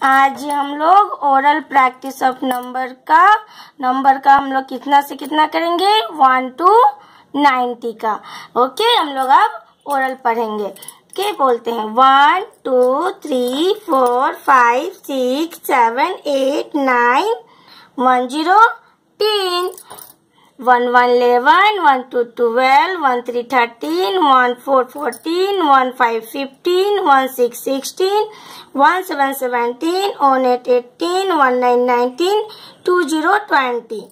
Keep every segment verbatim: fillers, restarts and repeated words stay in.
आज हम लोग ओरल प्रैक्टिस ऑफ नंबर का नंबर का हम लोग कितना से कितना करेंगे, वन टू नाइन्टी का। ओके, हम लोग अब ओरल पढ़ेंगे। के बोलते हैं one two three four five six seven eight nine one zero ten one one eleven one two twelve one three thirteen one four fourteen one five fifteen one six sixteen one seven seventeen one eight eighteen one nine nineteen two zero twenty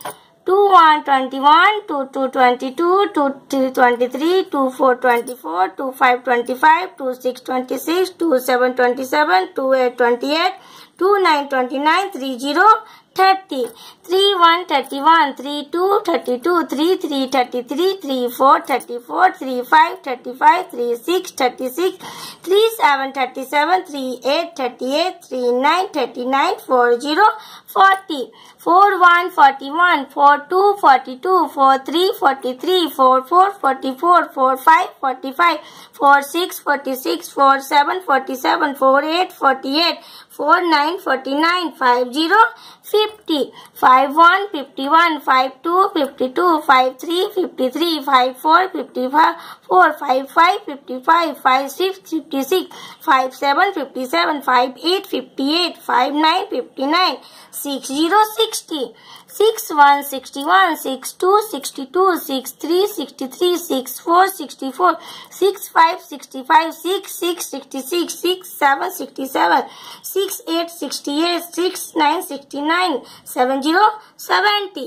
two one twenty one two two twenty two two three twenty three two four twenty four two five twenty five two six twenty six two seven twenty seven two eight twenty eight two nine twenty nine three zero thirty three one thirty one three two thirty two three three thirty three three four thirty four three five thirty five three six thirty six three seven thirty seven three eight thirty eight three nine thirty nine four zero forty four one forty one four two forty two four three forty three four four forty four four five forty five four six forty six four seven forty seven four eight forty eight four nine forty nine five zero fifty five one fifty one five two fifty two five three fifty three five four fifty five four five five fifty five five six fifty six five seven fifty seven five eight fifty eight five nine fifty nine six zero sixty six one sixty one six two sixty two six three sixty three six four sixty four six five sixty five six six sixty six six seven sixty seven six eight sixty eight six nine sixty nine seven zero seventy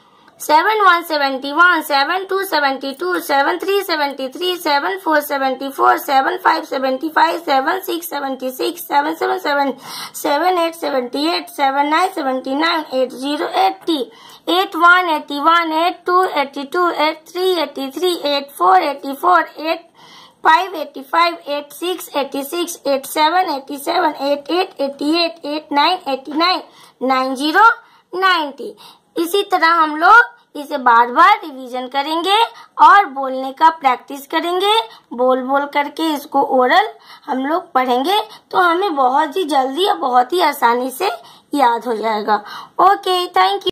seven one seventy one seven two seventy two seven three seventy three seven four seventy four seven five seventy five seven six seventy six seven seven seven seven eight seventy eight seven nine seventy nine eight zero eighty eight one eighty one eight two eighty two eight three eighty three eight four eighty four eight five eighty five eight six eighty six eight seven eighty seven eight eight eighty eight eight nine eighty nine nine zero ninety. इसी तरह हम लोग इसे बार बार revision करेंगे और बोलने का practice करेंगे। बोल बोल करके इसको ओरल हम लोग पढ़ेंगे तो हमें बहुत ही जल्दी और बहुत ही आसानी से याद हो जाएगा। Okay, thank you.